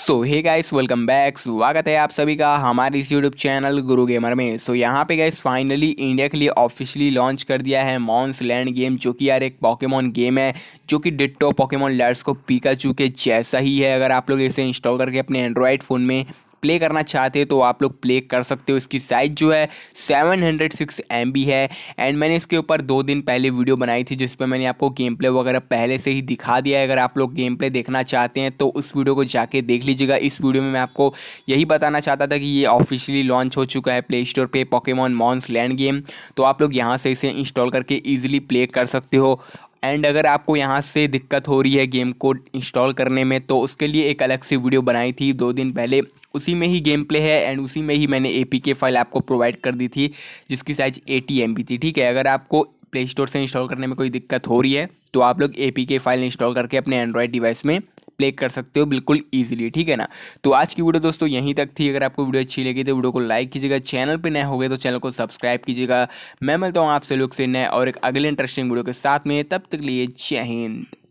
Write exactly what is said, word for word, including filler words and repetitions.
सो hey guys, welcome back. स्वागत है आप सभी का हमारे इस यूट्यूब चैनल गुरु गेमर में। सो so, यहाँ पे गाइस फाइनली इंडिया के लिए ऑफिशियली लॉन्च कर दिया है मॉन्स लैंड गेम, जो कि यार एक पोकेमॉन गेम है जो कि ditto Pokemon let's go Pikachu के जैसा ही है। अगर आप लोग इसे इंस्टॉल करके अपने एंड्रॉयड फ़ोन में प्ले करना चाहते हैं तो आप लोग प्ले कर सकते हो। इसकी साइज़ जो है seven hundred six M B है। एंड मैंने इसके ऊपर दो दिन पहले वीडियो बनाई थी जिस पे मैंने आपको गेम प्ले वगैरह पहले से ही दिखा दिया है। अगर आप लोग गेम प्ले देखना चाहते हैं तो उस वीडियो को जाके देख लीजिएगा। इस वीडियो में मैं आपको यही बताना चाहता था कि ये ऑफिशियली लॉन्च हो चुका है प्ले स्टोर पे पोकेमॉन मॉन्स लैंड गेम। तो आप लोग यहाँ से इसे इंस्टॉल करके ईजिली प्ले कर सकते हो। एंड अगर आपको यहाँ से दिक्कत हो रही है गेम को इंस्टॉल करने में तो उसके लिए एक अलग से वीडियो बनाई थी दो दिन पहले, उसी में ही गेम प्ले है एंड उसी में ही मैंने एपीके फाइल आपको प्रोवाइड कर दी थी जिसकी साइज एटी एम बी थी। ठीक है, अगर आपको प्ले स्टोर से इंस्टॉल करने में कोई दिक्कत हो रही है तो आप लोग एपीके फाइल इंस्टॉल करके अपने एंड्रॉयड डिवाइस में प्ले कर सकते हो बिल्कुल ईजिली। ठीक है ना। तो आज की वीडियो दोस्तों यहीं तक थी। अगर आपको वीडियो अच्छी लगी तो वीडियो को लाइक कीजिएगा, चैनल पे नए हो गए तो चैनल को सब्सक्राइब कीजिएगा। मैं मिलता हूँ आपसे लोग से नए और एक अगले इंटरेस्टिंग वीडियो के साथ में। तब तक लिए जय हिंद।